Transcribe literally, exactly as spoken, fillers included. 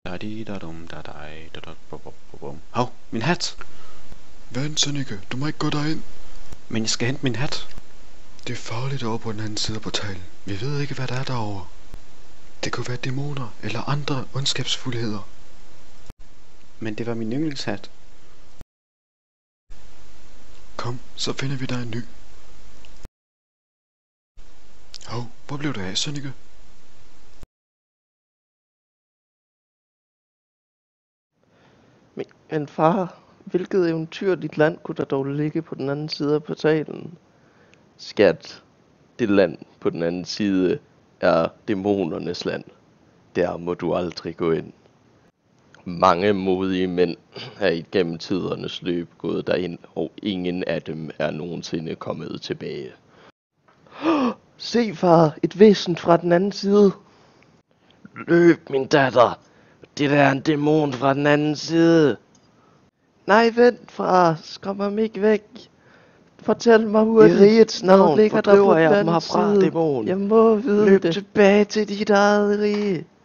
Da di da dum da dej da da bum bum bum bum. Hov, min hat! Vent, Sonic, du må ikke gå derind. Men jeg skal hente min hat. Det er farligt over på den anden side af portalen. Vi ved ikke, hvad der er derovre. Det kunne være dæmoner eller andre ondskabsfuldheder. Men det var min yndlingshat. Kom, så finder vi dig en ny. Hov, hvor blev du af, Sonic? Men, men far, hvilket eventyrligt land kunne der dog ligge på den anden side af portalen? Skat, det land på den anden side er dæmonernes land. Der må du aldrig gå ind. Mange modige mænd er igennem tidernes løb gået derind, og ingen af dem er nogensinde kommet tilbage. Se, far, et væsen fra den anden side. Løb, min datter. Det der er en dæmon fra den anden side. Nej, vent, far. Skræm ham ikke væk. Fortæl mig hurtigt. I rigets navn ligger der på den anden side. Dæmon. Jeg må vide Løb det. Løb tilbage til dit eget rige.